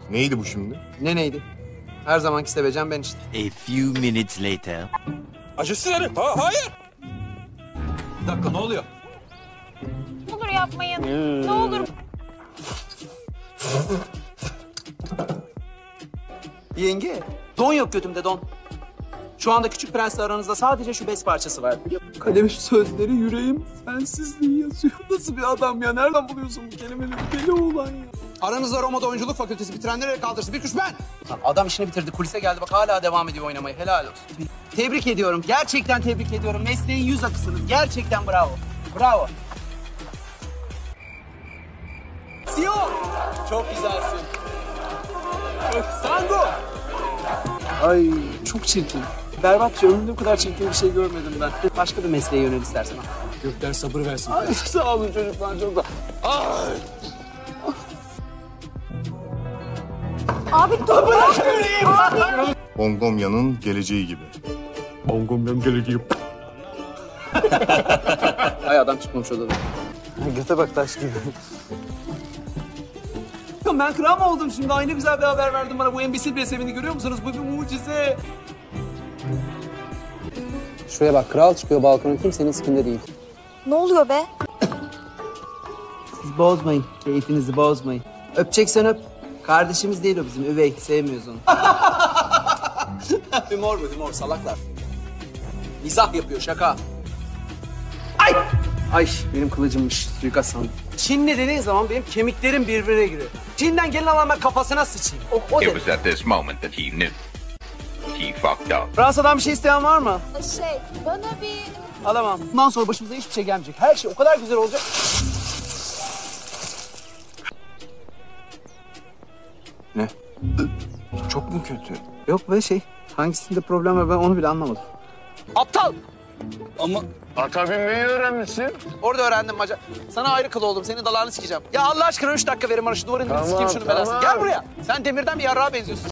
Neydi bu şimdi? Ne neydi? Her zamanki seveceğim ben işte. A few minutes later. Acısı verin. Hayır. Bir dakika ne oluyor? Ne olur yapmayın. Ne olur. Yenge, don yok götümde don. Şu anda Küçük Prens'le aranızda sadece şu bez parçası var. Kalemin sözleri yüreğim sensizliği yazıyor. Nasıl bir adam ya? Nereden buluyorsun bu kelimeleri? Deli oğlan ya. Aranızda Roma'da oyunculuk fakültesi bitirenlere kaldırsın. Bir kuş ben. Lan adam işini bitirdi. Kulise geldi. Bak hala devam ediyor oynamayı. Helal olsun. Tebrik ediyorum. Gerçekten tebrik ediyorum. Mesleğin yüz akısınız. Gerçekten bravo. Bravo. Sio. Çok güzelsin. Çok Sango. Ay çok çirkin. Berbatça ömrümde bu kadar çirkin bir şey görmedim ben. Başka bir mesleğe yönel istersen. Gökler sabır versin. Ay sağ olun çocuklar çok da. Abi dur. Abi. Bongomya'nın geleceği gibi. Bongomya'nın geleceği. Ay adam çıkmamış odadan. Göte bak taş gibi. Ben kral mı oldum şimdi? Aynı güzel bir haber verdin bana. Bu embesil bir sevindi görüyor musunuz? Bu bir mucize. Şuraya bak kral çıkıyor balkona kimsenin sikinde değil. Ne oluyor be? Siz bozmayın. Keyfinizi bozmayın. Öpeceksen öp. Kardeşimiz değil o bizim. Üvey. Sevmiyoruz onu. Humor bu humor salaklar. Mizah yapıyor şaka. Ay! Ay benim kılıcımmış. Suikast sandım. Çinli dediğin zaman benim kemiklerim birbirine giriyor. Çin'den gelin alan ben kafasına sıçayım. O It dedi. was at this moment that he knew. He fucked up. Fransa'dan bir şey isteyen var mı? Bana bir... Alamam. Bundan sonra başımıza hiçbir şey gelmeyecek. Her şey o kadar güzel olacak. Ne? Çok mu kötü? Yok be şey. Hangisinde problem var ben onu bile anlamadım. Aptal! Ama ata binmeyi öğrenmişsin. Orada öğrendim maca. Sana ayrı kıl oldum. Senin dalağını sikeceğim. Ya Allah aşkına 3 dakika verin bana şu duvarın sikeyim şunu belasını. Gel buraya. Sen demirden bir yarrağa benziyorsun.